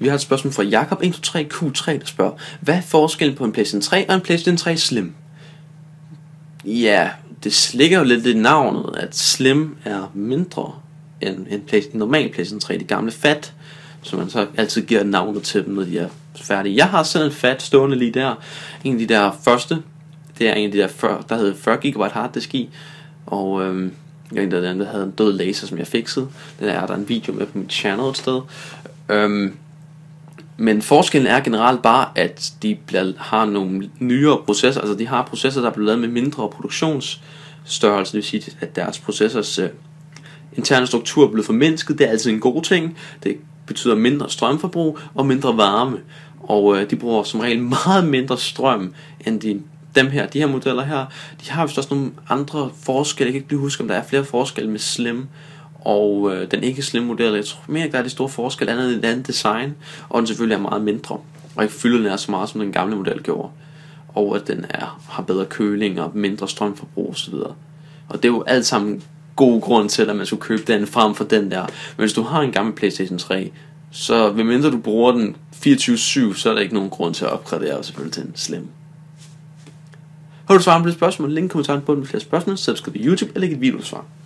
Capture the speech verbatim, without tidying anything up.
Vi har et spørgsmål fra Jakob et to tre Q tre, der spørger: hvad er forskellen på en PlayStation tre og en PlayStation tre Slim? Ja, det ligger jo lidt i navnet, at Slim er mindre end en, en normal PlayStation tre, de gamle Fat, så man så altid giver navnet til dem, når de er færdige. Jeg har selv en Fat stående lige der. En af de der første, det er en af de der, fyrre, der hedder fyrre gigabyte harddisk i, og øhm, en der, der havde en død laser, som jeg fikset. Den er der en video med på mit channel et sted. Øhm, men forskellen er generelt bare, at de bliver, har nogle nyere processer. Altså de har processer, der er blevet lavet med mindre produktionsstørrelse. Det vil sige, at deres processors øh, interne struktur er blevet formindsket. Det er altid en god ting. Det betyder mindre strømforbrug og mindre varme. Og øh, de bruger som regel meget mindre strøm end de, dem her. De her modeller her, de har vist også nogle andre forskelle. Jeg kan ikke blive huske, om der er flere forskelle med Slim og øh, den ikke Slim model. Jeg tror mere ikke, der er de store forskelle andet end et andet design. Og den selvfølgelig er meget mindre. Og ikke fylder den er så meget, som den gamle model gjorde. Og at den er, har bedre køling og mindre strømforbrug osv. Og det er jo alt sammen god grund til, at man skulle købe den frem for den der. Men hvis du har en gammel PlayStation tre, så medmindre du bruger den fireogtyve syv, så er der ikke nogen grund til at opgradere selvfølgelig til en Slim. Har du svaret på det spørgsmål? Link i kommentaren på den med flere spørgsmål, så subscribe på YouTube eller læg et videosvar.